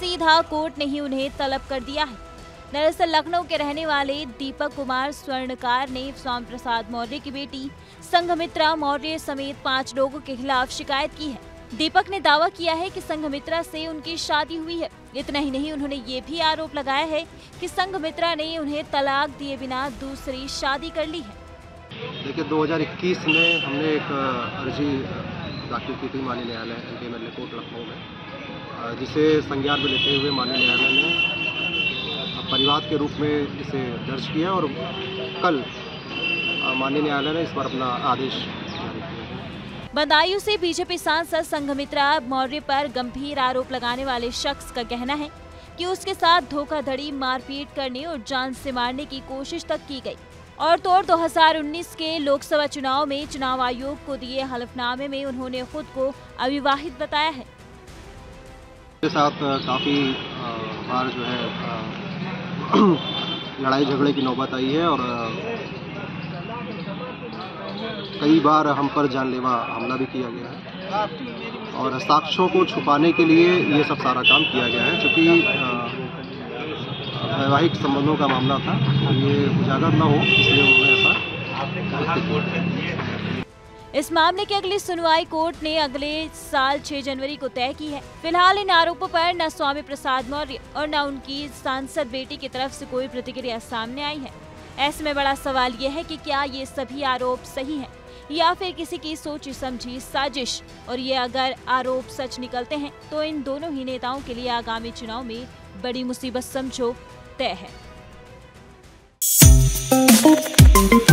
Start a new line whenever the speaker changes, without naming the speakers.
सीधा कोर्ट ने ही उन्हें तलब कर दिया है। दरअसल लखनऊ के रहने वाले दीपक कुमार स्वर्णकार ने स्वामी प्रसाद मौर्य की बेटी संघमित्रा मौर्य समेत 5 लोगों के खिलाफ शिकायत की है। दीपक ने दावा किया है कि संघमित्रा से उनकी शादी हुई है। इतना ही नहीं, उन्होंने ये भी आरोप लगाया है कि संघमित्रा ने उन्हें तलाक दिए बिना दूसरी शादी कर ली है।
देखिए, 2021 में हमने एक अर्जी दाखिल की थी माननीय न्यायालय एमपी कोर्ट लखनऊ में, जिसे संज्ञान में लेते हुए माननीय न्यायालय ने परिवाद के रूप में इसे दर्ज किया और कल माननीय न्यायालय ने इस पर अपना आदेश जारी किया।
बदायूं से बीजेपी सांसद संघमित्रा मौर्य पर गंभीर आरोप लगाने वाले शख्स का कहना है कि उसके साथ धोखाधड़ी, मारपीट करने और जान से मारने की कोशिश तक की गई। और तो 2019 के लोकसभा चुनाव में चुनाव आयोग को दिए हलफनामे में उन्होंने खुद को अविवाहित बताया है।
के साथ काफ़ी बार जो है लड़ाई झगड़े की नौबत आई है और कई बार हम पर जानलेवा हमला भी किया गया है और साक्ष्यों को छुपाने के लिए ये सब सारा काम किया गया है। चूँकि वैवाहिक संबंधों का मामला था, ये उजागर न हो इसलिए उन्होंने ऐसा किया।
इस मामले की अगली सुनवाई कोर्ट ने अगले साल 6 जनवरी को तय की है। फिलहाल इन आरोपों पर न स्वामी प्रसाद मौर्य और न उनकी सांसद बेटी की तरफ से कोई प्रतिक्रिया सामने आई है। ऐसे में बड़ा सवाल यह है कि क्या ये सभी आरोप सही हैं या फिर किसी की सोची समझी साजिश, और ये अगर आरोप सच निकलते हैं तो इन दोनों ही नेताओं के लिए आगामी चुनाव में बड़ी मुसीबत समझो तय है।